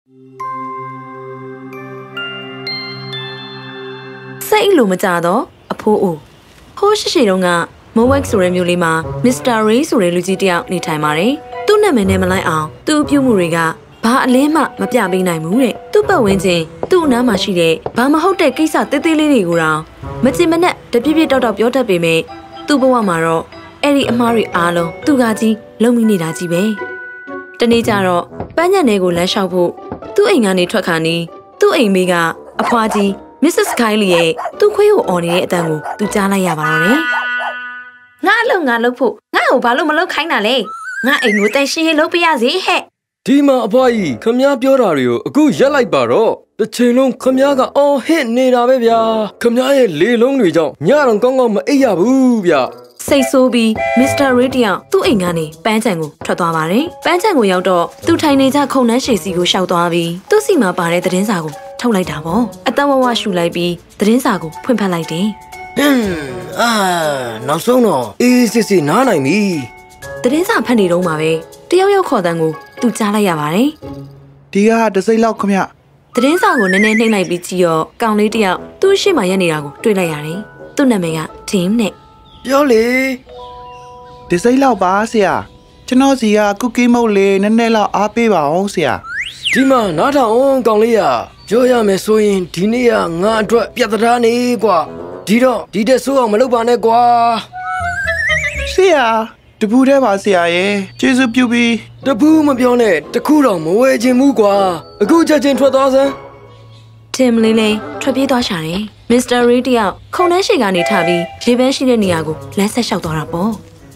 စိတ်လိုမကြတော့အဖိုးအိုဟိုးရှိတုန်းကမိုးဝိုက်ဆိုတဲ့မြို့လေးမှာမစ္စတာရေးဆိုတဲ့လူကြီးတယောက်နေထိုင်ပါတယ်။သူ့နာမည်နဲ့မလိုက်အောင်သူ့အပြုမှုတွေကဘာအလင်းမှမပြပေးနိုင်ဘူးတဲ့။သူ့ပတ်ဝန်းကျင်သူ့အနားမှာရှိတဲ့ဘာမဟုတ်တဲ့ကိစ္စသေးသေးလေးတွေကိုတော့မကြင်မနဲ့တပြည့်ပြည့်တောက်တောက်ပြောတတ်ပေမဲ့သူ့ဘဝမှာတော့အဲ့ဒီအမားတွေအားလုံးသူကကြီးလုံမိနေတာကြီးပဲ။တနေ့ကျတော့ပန်းညံတွေကိုလမ်းလျှောက်ဖို့သူ့အိမ်ကနေထွက်ခါနီးသူ့အိမ်မေးကအဖွားကြီး Mrs. Kylie ရဲ့သူ့ခွေးကိုអော်နေတဲ့အတန်ကိုသူကြားလိုက်ရပါတော့တယ်။ငါအလုပ်ဖို့ငါ့ကိုဘာလို့မလုပ်ခိုင်းတာလဲ။ငါအိမ်ကိုတန်ရှင်းရေးလုပ်ပြရစီဟဲ့။ဒီမှာအဖွားကြီးခမည်းပြောတာတွေကိုအခုရက်လိုက်ပါတော့။တစ်ချိန်လုံးခမည်းကအော်ဟစ်နေတာပဲဗျာ။ခမည်းရဲ့လေလုံးတွေကြောင့်ညတော့ကောင်းကောင်းမအိပ်ရဘူးဗျ။စိတ်ဆိုးပြီး Mr. Radiant သူ့အိမ်ကနေပန်းချံကိုထွက်သွားပါတယ်။ပန်းချံကိုရောက်တော့သူထိုင်နေကြခုံနှန်းရှည်စီကိုရှောက်သွားပြီးသူ့စီမှာပါတဲ့သတင်းစာကိုထုတ်လိုက်တာပေါ့အတန်ဝဝရှူလိုက်ပြီးသတင်းစာကိုဖွင့်ဖတ်လိုက်တယ်နောက်ဆုံးတော့အေးစစ်စစ်နားနိုင်ပြီသတင်းစာဖတ်နေတော့မှာပဲတယောက်ယောက်ခေါ်တန်းကိုသူကြားလိုက်ရပါတယ်ဒီကတစိမ့်လောက်ခမသတင်းစာကိုနည်းနည်းနှိမ့်လိုက်ပြီးကြည့်တော့ကောင်လေးတယောက်သူ့ရှေ့မှာရက်နေတာကိုတွေ့လိုက်ရတယ်သူ့နာမည်က Tim နဲ့ပြောလေတစိမ့်လောက်ပါဆရာကျွန်တော်စီကကုကီးမုတ်လေးနည်းနည်းလောက်အားပေးပါအောင်ဆရာဒီမှာနားထောင်အောင်ကောင်လေးရပြောရမယ်ဆိုရင်ဒီနေ့ကငါအတွက်ပြတ်သားနေကွာဒီတော့ဒီတက်ဆိုးအောင်မလုပ်ပါနဲ့ကွာဆရာတပူတဲ့ပါဆရာရဲ့ကျေးဇူးပြုပြီးတပူမပြောနဲ့တခုတော့မဝဲခြင်းဘူးကွာအခုချက်ချင်းထွက်သွားစမ်း Tim လေးထွက်ပြေးသွားရှာတယ် Mr. Ray တယောက်ခုံနှန်းရှိကနေထပြီးရေပန်းရှိတဲ့နေရာကိုလမ်းဆက်လျှောက်သွားတာပေါ့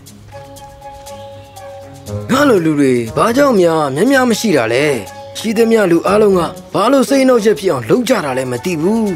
ငါလိုလူတွေဘာကြောင့်များမရှိတာလဲရှိသမျှလူအားလုံးကဘာလို့စိတ်နှောက်ရက်ဖြစ်အောင်လုပ်ကြတာလဲမသိဘူး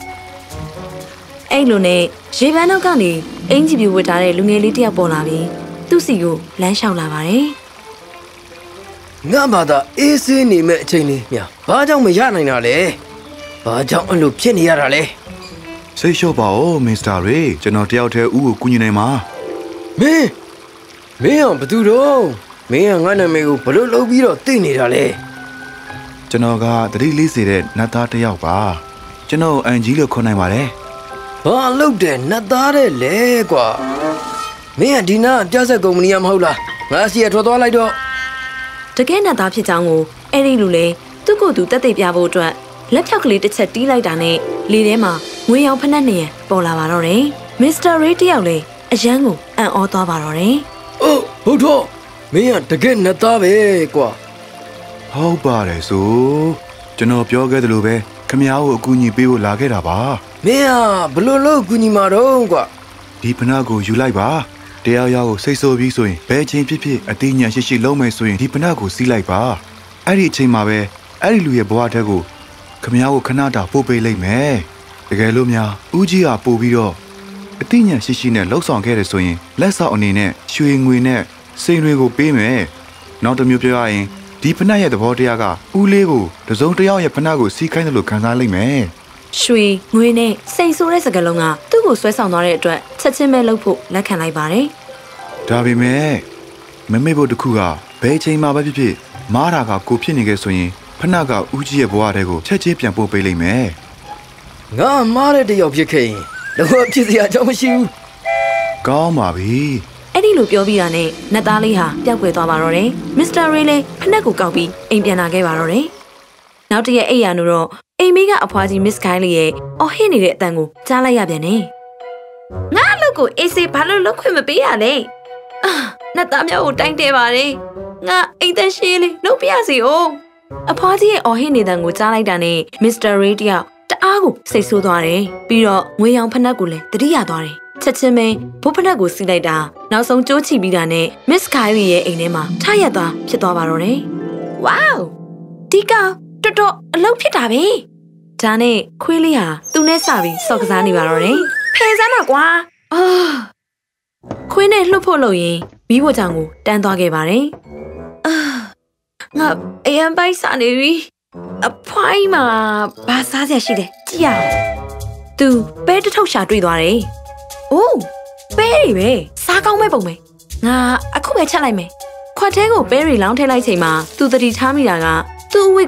အဲ့လိုနဲ့ရေပန်းနောက်ကနေအင်ဂျီပြူဝတ်ထားတဲ့လူငယ်လေးတယောက်ပေါ်လာပြီးသူ့စီကိုလမ်းလျှောက်လာပါတယ်ငါဘာသာအေးဆေးနေမဲ့အချိန်လေးမြဘာကြောင့်မရနိုင်တာလဲဘာကြောင့်အဲ့လိုဖြစ်နေရတာလဲစိတ်လျှော့ပါဦးမစ္စတာရေကျွန်တော်တယောက်တည်းဦးကိုကူညီနိုင်မှာမင်းအောင်ဘသူတော့မင်းကငါနာမည်ကိုဘလို့လုပ်ပြီးတော့သိနေတာလဲကျွန်တော်ကတတိလေးစေတဲ့နတ်သားတစ်ယောက်ပါကျွန်တော်အန်ဂျီလို့ခေါ်နိုင်ပါတယ်ဘာလုပ်တဲ့နတ်သားတဲ့လဲကွာမင်းကဒီနာပြဆက်ကုမ္ပဏီကမဟုတ်လားငါစီရထွက်သွားလိုက်တော့တကယ်နတ်သားဖြစ်ကြောင်းကိုအဲ့ဒီလူလေသူ့ကိုယ်သူတက်သိပြဖို့အတွက်လက်ဖြောက်ကလေးတစ်ချက်တီးလိုက်တာနဲ့လေထဲမှာငွေရောင်ဖက်နှက်နေရပေါ်လာပါတော့တယ်မစ္စတာရေးတယောက်လေအရန်ကိုအံ့ဩသွားပါတော့တယ်အိုးဟုတ်တော့မင်းကတကယ်နတ်သားပဲကွာဟုတ်ပါတယ်ဆိုကျွန်တော်ပြောခဲ့သလိုပဲခမ ्या ကိုအကူအညီပေးဖို့လာခဲ့တာပါမင်းကဘလို့လို့အကူအညီမှာတော့ကွာဒီဖနာကိုယူလိုက်ပါတရားရောက်ကိုစိတ်ဆိုးပြီးဆိုရင်ဘယ်ချင်းဖြစ်ဖြစ်အသေးညာရှိလုံးမယ်ဆိုရင်ဒီဖနာကိုစီးလိုက်ပါအဲ့ဒီအချိန်မှာပဲအဲ့ဒီလူရဲ့ဘဝတက်ကိုခမ ्या ကိုခဏတာပို့ပေးလိုက်မယ်တကယ်လို့များဦးကြီးကပို့ပြီးတော့အသေးညာရှိနဲ့လှုပ်ဆောင်ခဲ့တယ်ဆိုရင်လက်ဆောင်အနေနဲ့ရွှေငွေနဲ့စိန်တွေကိုပေးမယ်နောက်တစ်မျိုးပြောရရင်ဒီဖနက်ရဲ့သဘောတရားကဦးလေးကိုတစုံတစ်ယောက်ရဲ့ဖနက်ကိုစီးခိုင်းတယ်လို့ခံစားလိုက်မယ်ရွှေငွေနဲ့စိန်ဆိုတဲ့စကားလုံးကသူ့ကိုဆွဲဆောင်သွားတဲ့အတွက်ချက်ချင်းပဲလှုပ်ဖို့လက်ခံလိုက်ပါတယ်ဒါပေမဲ့မမေ့ဖို့တခုကဘယ်ချိန်မှပဲဖြစ်ဖြစ်မားတာကကိုဖြစ်နေခဲ့ဆိုရင်ဖနက်ကဦးကြီးရဲ့ဘဝတဲကိုချက်ချင်းပြန်ပို့ပေးလိုက်မယ်ငါမားတဲ့တယောက်ဖြစ်ခဲ့ရင်တော့ဖြစ်စရာအကြောင်းမရှိဘူးကောင်းပါပြီအဲ့ဒီလိုပြောပြီးတာနဲ့နတ်သားလေးဟာပျောက်ကွယ်သွားပါတော့တယ်မစ္စတာရေးလည်းဖနက်ကိုကောက်ပြီးအိမ်ပြန်လာခဲ့ပါတော့တယ်နောက်တရက်အိမ်ရနုတော့အိမ်မေးကအဖွားကြီး Miss Kylie ရဲ့အော်ဟစ်နေတဲ့အတန်ကိုကြားလိုက်ရပြန်တယ်ငါအလုပ်ကိုအေးစေးဘာလို့လုပ်ခွင့်မပေးရလဲနတ်သားမျိုးကိုတိုင်းတဲပါတယ်ငါအိမ်သက်ရှင်းလေးလုပ်ပြစီအောင်အဖွားကြီးရဲ့အော်ဟစ်နေတဲ့အတန်ကိုကြားလိုက်တာနဲ့ Mr. Ray တယောက်တအားကိုစိတ်ဆိုးသွားတယ်ပြီးတော့ငွေရောင်ဖနက်ကိုလည်းတတိယသွားတယ်ချက်ချင်းပဲဘုတ်ဖနက်ကိုစီးလိုက်တာနောက်ဆုံးကြိုးချီပြီးတာနဲ့ Miss Kylie ရဲ့အိမ်ထဲမှာထရက်သွားဖြစ်သွားပါတော့တယ်။ Wow ဒီကောင်တော်တော်အလုပ်ဖြစ်တာပဲ။ဒါနဲ့ခွေးလေးဟာသူနဲ့စပြီးစော်ကစားနေပါတော့တယ်။ဖယ်စမ်းပါကွာ။ခွေးနဲ့လှုပ်ဖို့လို့ရင်မီးဖို့ကြောင်ကိုတန်းသွားခဲ့ပါတယ်။ငါအရင်ပိုက်စားနေပြီ။အဖွိုင်းမှာဘာစားစရာရှိလဲကြည့်ရအောင်။သူပဲတထုပ်ရှာတွေ့သွားတယ်။အိုးပဲရီပဲစားကောင်းမဲ့ပုံပဲငါအခုပဲချက်လိုက်မယ်ခွက်ထဲကိုပဲရီလောင်းထည့်လိုက်ချိန်မှာသူတတိထားမိတာကသူ့အဝတ်ကို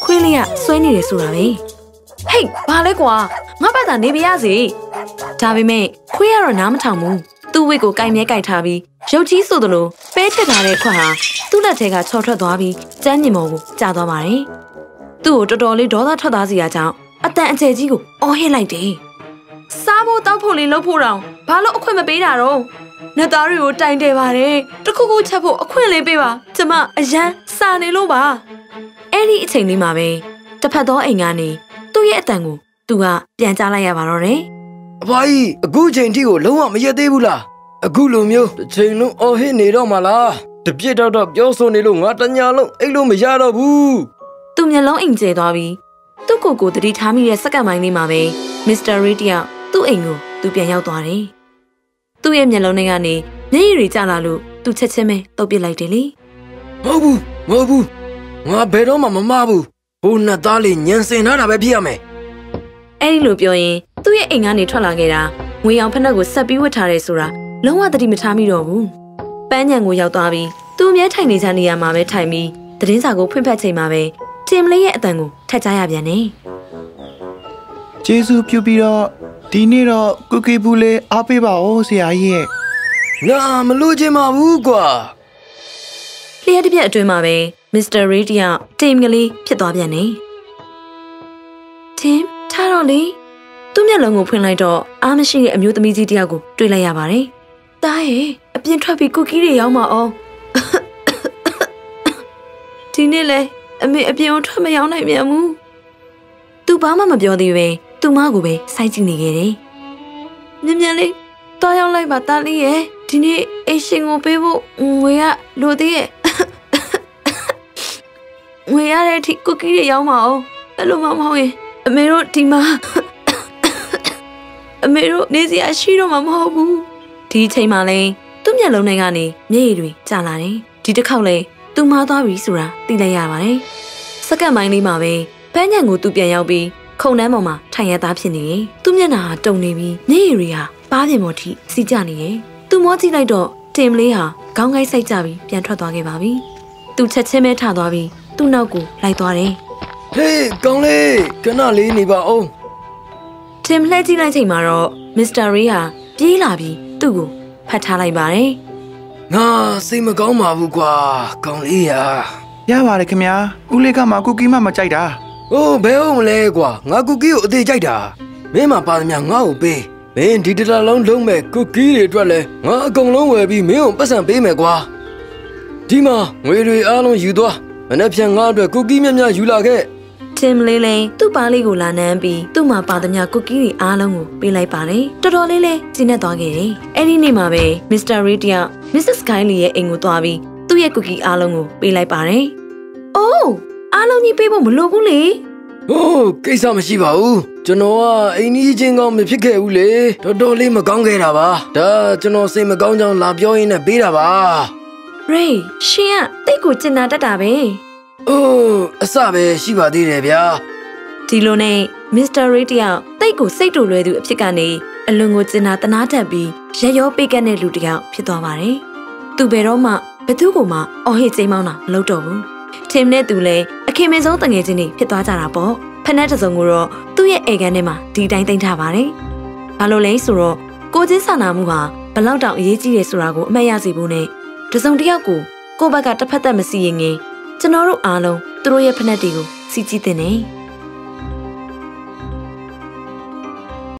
ခွေးလေးကဆွဲနေတယ်ဆိုတာပဲဟေးဘာလဲကွာငါ့ဘက်ကနေပြရစီဒါပေမဲ့ခွေးကတော့နားမထောင်ဘူးသူ့ဝိတ်ကိုကိုင်မြဲကိုက်ထားပြီးရုပ်ကြီးဆိုသလိုပဲထက်ထားတဲ့ခွက်ဟာသူ့လက်ထဲကချော်ထွက်သွားပြီးကျန်းညင်မော်ကိုကျသွားပါတယ်သူ့ကိုတော်တော်လေးဒေါသထွက်သွားစီရကြောင်းအတန်အကျယ်ကြီးကိုအော်ဟစ်လိုက်တယ်စားဖို့တောက်ဖို့လေးလှုပ်ဖို့တောင်ဘာလို့အခွင့်မပေးတာတော့နှစ်သားတွေကိုတိုင်တယ်ပါတယ်တခုခုချက်ဖို့အခွင့်လေးပေးပါကျမအရန်စာနေလို့ပါအဲ့ဒီအချိန်လေးမှာပဲတစ်ဖက်သောအိမ်ကနေသူ့ရဲ့အတန်ကိုသူကပြန်ကြားလိုက်ရပါတော့တယ်အဖွားကြီးအခုချိန်ထိကိုလုံးဝမရက်သေးဘူးလားအခုလိုမျိုးတစ်ချိန်လုံးအော်ဟစ်နေတော့မှလားတပြစ်တော့ပြောဆိုနေလို့ငါတညာလုံးအိတ်လို့မရတော့ဘူးသူမျက်လုံးအိမ်ကျဲသွားပြီးသူ့ကိုတတိထားမိတဲ့စက္ကန့်ပိုင်းလေးမှာပဲမစ္စတာရီတယောက်သူ့အိမ်ကိုသူပြန်ရောက်သွားတယ်သူ့ရဲ့မျက်လုံးထဲကနေမျက်ရည်တွေကျလာလို့သူချက်ချင်းပဲတုပ်ပစ်လိုက်တယ်လေမဟုတ်ဘူးငါဘယ်တော့မှမမဘူးဟိုနှစ်သားလေးညံစင်ထားတာပဲဖြစ်ရမယ်အဲ့ဒီလိုပြောရင်သူ့ရဲ့အိမ်ကနေထွက်လာခဲ့တာငွေအောင်ဖက်နှက်ကိုဆက်ပြီးဝတ်ထားတယ်ဆိုတာလုံးဝသတိမထားမိတော့ဘူးပန်းညံကိုရောက်သွားပြီးသူ့အမြဲထိုင်နေကြနေရမှာပဲထိုင်ပြီးသတင်းစာကိုဖွင့်ဖတ်ချိန်မှာပဲတင်မလေးရဲ့အတန်ကိုထပ်ကြားရပြန်တယ်ကျေးဇူးပြုပြီးတော့ဒီနေ့တော့ကူကီဘူးလေးအားပေးပါဦးဆရာကြီးရဲ့ငါမလို့ချင်ပါဘူးကွာလျှက်တစ်ပြက်အတွင်းမှာပဲမစ္စတာရီတယောက်တင်ကလေးဖြစ်သွားပြန်တယ်တင်ထားတော့လေသူ့မျက်လုံးကိုဖွင့်လိုက်တော့အားမရှိတဲ့အမျိုးသမီးကြီးတယောက်ကိုတွေ့လိုက်ရပါတယ်တားရဲ့အပြင်ထွက်ပြီးကူကီတွေရောက်မအောင်ဒီနေ့လေအမေအပြင်ကိုထွက်မရောက်နိုင်ပြန်ဘူးသူဘာမှမပြောသေးပဲသူမကိုပဲစိုက်ကြည့်နေခဲ့တယ်မြန်လေးတောင်းရောက်လိုက်ပါတားလေးရဲ့ဒီနေ့အိမ်ရှင်ကိုပေးဖို့ငွေကလိုသေးရဲ့ငွေရတဲ့အထိကူကီတွေရောက်မအောင်အဲ့လိုမှမဟုတ်ရင်အမေတို့ဒီမှာအမေတို့နေစရာရှိတော့မှမဟုတ်ဘူးဒီအချိန်မှလည်းသူ့မျက်လုံးထဲကနေမျက်ရည်တွေကျလာတယ်ဒီတစ်ခေါက်လည်းသူမှားသွားပြီဆိုတာသိလိုက်ရပါတယ်စက္ကန့်ပိုင်းလေးမှာပဲပန်းညံကိုသူပြန်ရောက်ပြီးခုံနှမ်းပေါ်မှာထိုင်ရသားဖြစ်နေတယ်သူ့မျက်နှာတုံနေပြီးမျက်ရည်တွေဟာပါးပြင်ပေါ်ထိစီးကျနေတယ်သူမောကြည့်လိုက်တော့တင်မလေးဟာခေါင်းကိုက်စိုက်ကြပြီးပြန်ထွက်သွားခဲ့ပါပြီသူချက်ချင်းပဲထသွားပြီးသူ့နောက်ကိုလိုက်သွားတယ်ဟေးကောင်းလေးခဏလေးနေပါဦးတင်လှည့်ကြည့်လိုက်ချိန်မှာတော့မစ္စတာရီဟာပြေးလာပြီးသူ့ကိုဖတ်ထားလိုက်ပါတယ်ငါစိတ်မကောင်းပါဘူးကွာကောင်းလေးရပါတယ်ခင်ဗျာဦးလေးကမှကူကီမှမကြိုက်တာဟိုဘယ်ဟုတ်မလဲကွာငါကူကီကိုအသေးကြိုက်တာမင်းမပါသမျှငါ့ကိုပေးမင်းဒီတလလုံးလုံးမဲ့ကူကီတွေအတွက်လဲငါအကုန်လုံးဝယ်ပြီးမင်းကိုပတ်စံပေးမယ်ကွာဒီမှာငွေတွေအားလုံးယူသွားမနေ့ပြန်ငါအတွက်ကူကီများယူလာခဲ့တင်လေးလေးသူ့ပါလေးကိုလာနမ်းပြီးသူ့မှာပါသမျှကူကီတွေအားလုံးကိုပေးလိုက်ပါတယ်တော်တော်လေးလေးကျဉ်းသွားခဲ့တယ်အဲ့ဒီနေ့မှာပဲမစ္စတာရီတယောက်မစ္စစ်ကိုင်းလီရဲ့အိမ်ကိုသွားပြီးသူ့ရဲ့ကူကီအားလုံးကိုပေးလိုက်ပါတယ်အိုးအားလုံးကြီးပေးဖို့မလိုဘူးလေဟိုးကိစ္စမရှိပါဘူးကျွန်တော်ကအိမ်ကြီးချင်းကောင်းမဖြစ်ခဲ့ဘူးလေတော်တော်လေးမကောင်းခဲ့တာပါဒါကျွန်တော်စိတ်မကောင်းကြောင်းလာပြောရင်းနဲ့ပေးတာပါရေရှင်ကတိတ်ကိုကျင်နာတတ်တာပဲအိုးအစပဲရှိပါသေးတယ်ဗျာဒီလိုနဲ့မစ္စတာရီတယောက်တိတ်ကိုစိတ်တူလွယ်သူအဖြစ်ကနေအလွန်ကိုကျင်နာတနာတတ်ပြီးရရောပေးကက်တဲ့လူတစ်ယောက်ဖြစ်သွားပါတယ်သူဘယ်တော့မှဘသူ့ကိုမှအော်ဟစ်စိမ်းမောင်းတာမလုပ်တော့ဘူးထင်နဲ့သူလည်းအခင်မင်းဆုံးတငယ်ချင်းတွေဖြစ်သွားကြတာပေါ့ဖက်နက်တစ်စုံကိုတော့သူ့ရဲ့အိမ်ခန်းထဲမှာဒီတိုင်းသိမ်းထားပါတယ်ဘာလို့လဲဆိုတော့ကိုချင်းစာနာမှုဟာဘလောက်တောင်အရေးကြီးတယ်ဆိုတာကိုအမှတ်ရစေဖို့နဲ့တစ်စုံတစ်ယောက်ကိုဘက်ကတစ်ဖက်သက်မစီရင်ငင်ကျွန်တော်တို့အားလုံးသူတို့ရဲ့ဖက်နက်တွေကိုစီကြည့်တင်နေ